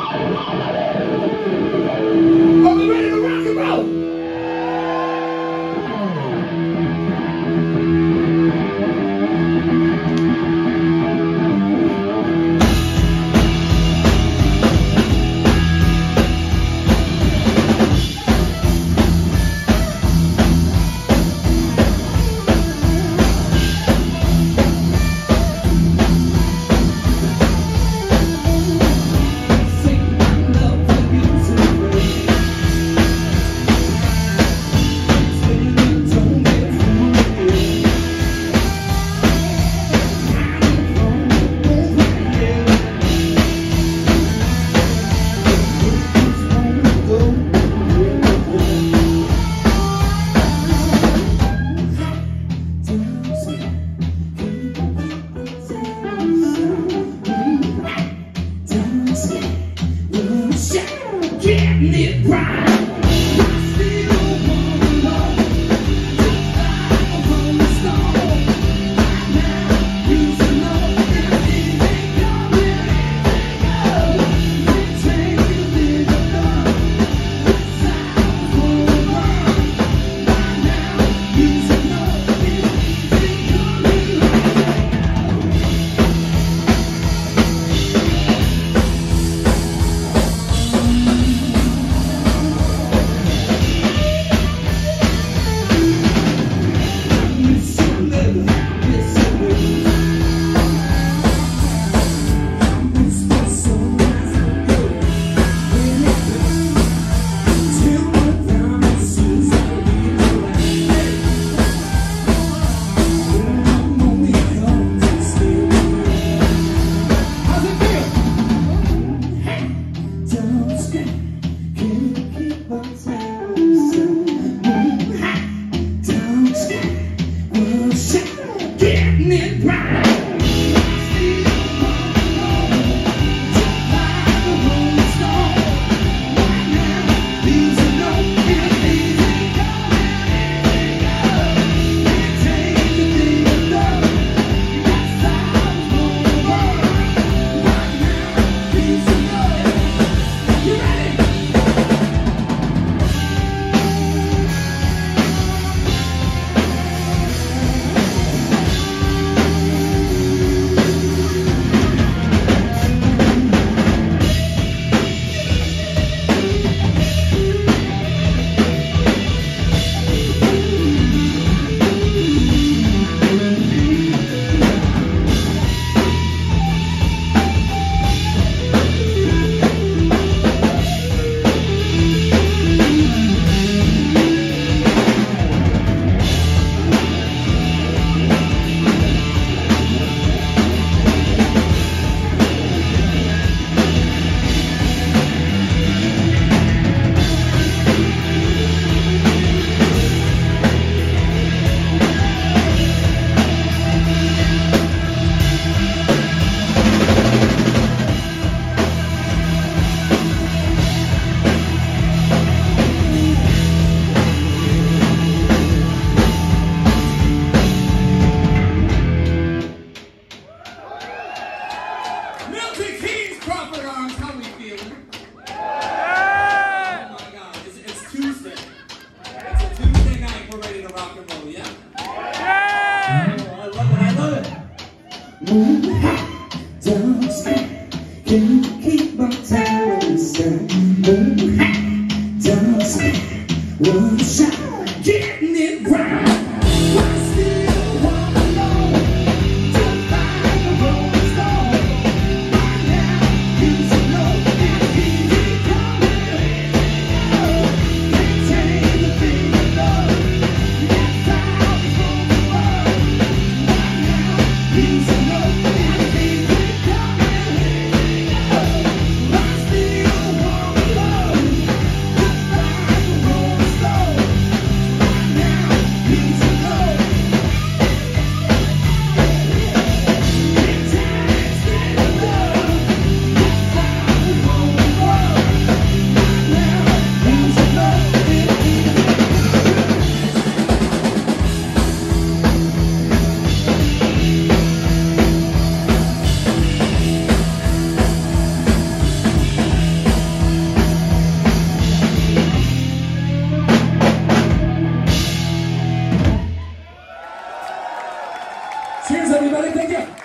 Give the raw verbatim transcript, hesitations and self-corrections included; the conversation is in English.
Are we ready to rock and roll? Getting it right. Getting it right. Crawford arms, how we feeling? Yeah. Oh my God, it's, it's Tuesday. It's a Tuesday night, we're ready to rock and roll, yeah? Yeah. Oh, I love it, I love it. Move high, don't stop, can you keep my time inside? Move high, don't stop, one shot, getting it right. He's everybody. Thank you.